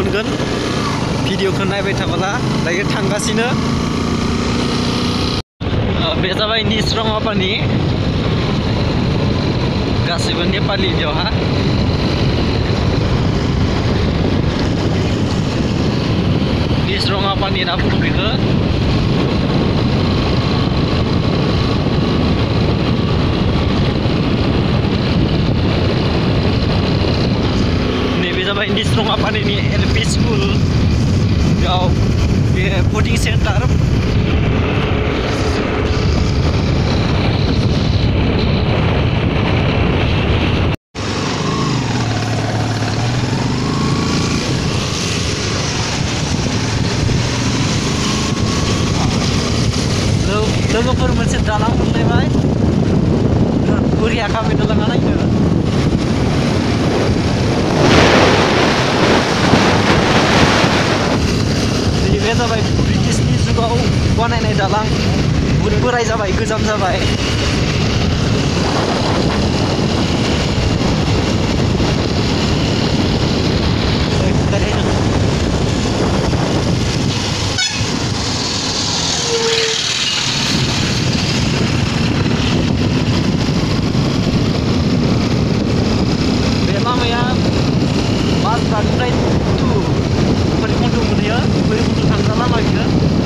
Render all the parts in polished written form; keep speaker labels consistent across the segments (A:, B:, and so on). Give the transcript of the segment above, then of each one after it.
A: मोनगोन भिडिअखौ नायबाय थाबोला दायो थांगासिनो बे जाबाय निस्रं आपानि गासिबो नेपालि बेवहा निस्रं आपानि होनना बुङो बेखौ नैबे जाबाय निस्रं आपानि एलपि स्कुल बेयाव बे कोचिं सेन्टार लोगोफोर मोनसे दालां मोनलायबाय बोरिया खाबाय दालाङा नायनो बे जाबाय ब्रिटिशनि जुगाव बानायनाय दालां बुहुद बोराय जाबाय गोजाम जाबाय Balikparai itu Berikunjung dia, berikunjung tangga lama gitu.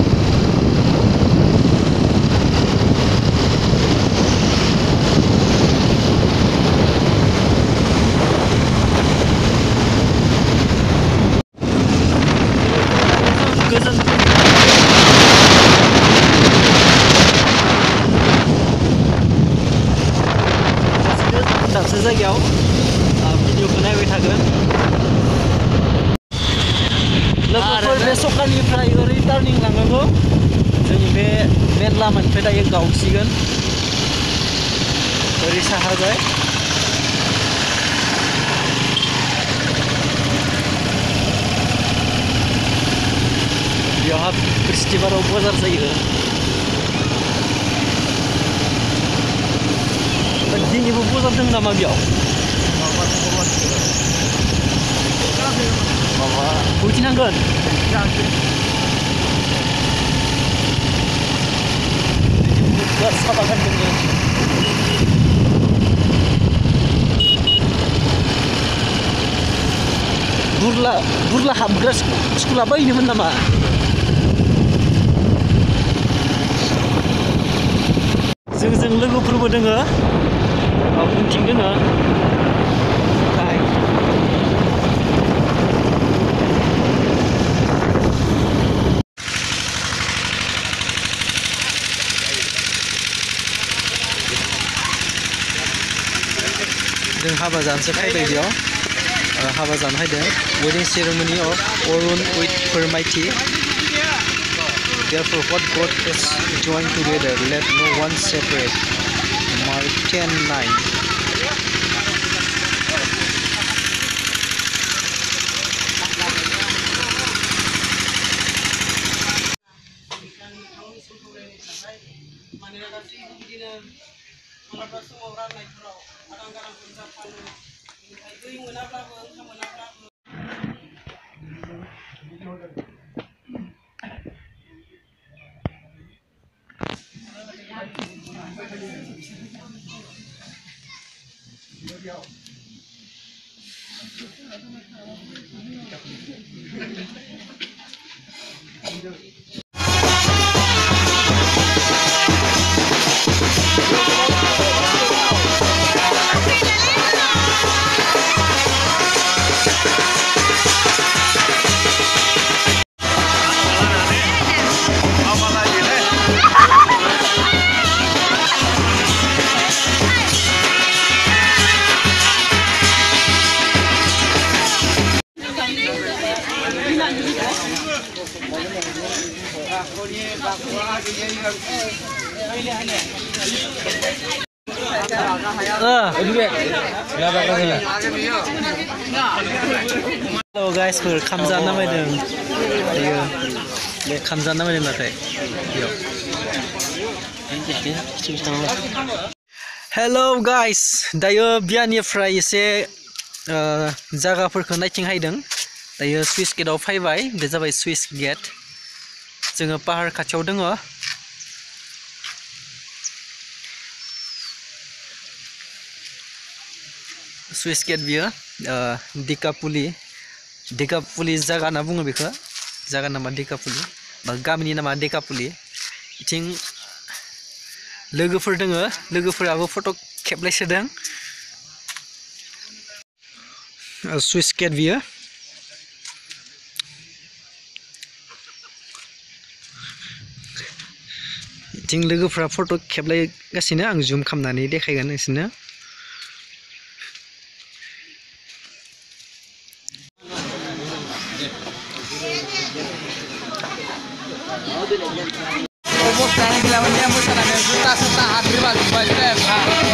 A: Gozoन दाबसे जायगायाव भिडिअखौ नायबाय थागोन लोगोफोर बे सखानिफ्राय ओरै टार्निं लांनांगौ जोंनि बे मेन लामानिफ्राय दायो गावसिगोन ओरै साहाजाय बेयावहा बृहस्पतिबाराव बाजार जायो दिनैबो बाजार दं नामा बेयाव माबा बयथिनांगोन साबा गानदों बुरला हाबग्रा स्कुला बैनोमोन नामा जों लोगोफोरबो दोङो उनथिं दोङो जों हाबा जानोसो फैबाय बेयाव हाबा जानो फैदों wedding ceremony of Arun with Permaiti therefore what God has joined together let no one separate Mark 10:9 Hello guys, kamjana maydın. Le kamjana maydın nathai. Hello guys, dayo bianiफ्राय एसे जागाफोरखौ नायथिं हायदों दायो सुइस गेटआव फैबाय बे जाबाय सुइस गेट जोङो पाहार खाथियाव दङ सुइस गेट बियो दिकापुलि जागा होनना बुङो बेखौ जागा नामा दिकापुलि बा गामिनि नामा दिकापुलि बिथिं लोगोफोर दोङो लोगोफोराबो फट' खेबलायसोदों सुइस गेट बियो बिथिं लोगोफोरा फट' खेबलायगासिनो आं जुम खालामनानै देखायगोन नोंसोरनो
B: Mostrando que leva minha moça na minha junta, tá a riba do bairro,